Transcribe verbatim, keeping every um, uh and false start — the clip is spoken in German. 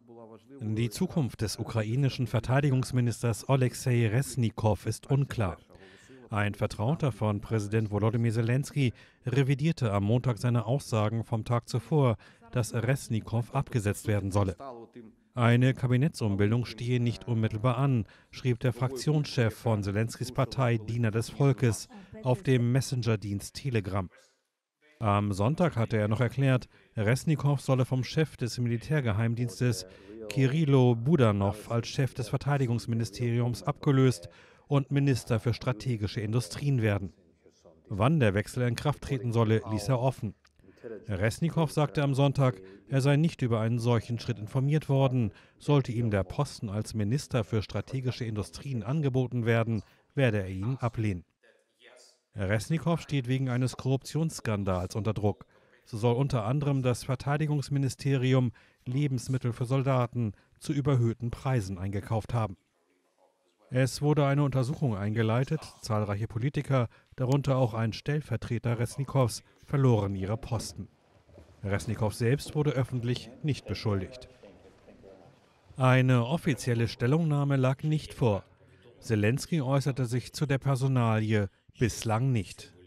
Die Zukunft des ukrainischen Verteidigungsministers Oleksij Resnikow ist unklar. Ein Vertrauter von Präsident Volodymyr Zelensky revidierte am Montag seine Aussagen vom Tag zuvor, dass Resnikow abgesetzt werden solle. Eine Kabinettsumbildung stehe nicht unmittelbar an, schrieb der Fraktionschef von Zelenskys Partei Diener des Volkes auf dem Messenger-Dienst Telegram. Am Sonntag hatte er noch erklärt, Resnikow solle vom Chef des Militärgeheimdienstes Kirillo Budanov als Chef des Verteidigungsministeriums abgelöst und Minister für strategische Industrien werden. Wann der Wechsel in Kraft treten solle, ließ er offen. Resnikow sagte am Sonntag, er sei nicht über einen solchen Schritt informiert worden. Sollte ihm der Posten als Minister für strategische Industrien angeboten werden, werde er ihn ablehnen. Resnikow steht wegen eines Korruptionsskandals unter Druck. So soll unter anderem das Verteidigungsministerium Lebensmittel für Soldaten zu überhöhten Preisen eingekauft haben. Es wurde eine Untersuchung eingeleitet. Zahlreiche Politiker, darunter auch ein Stellvertreter Resnikows, verloren ihre Posten. Resnikow selbst wurde öffentlich nicht beschuldigt. Eine offizielle Stellungnahme lag nicht vor. Zelensky äußerte sich zu der Personalie bislang nicht.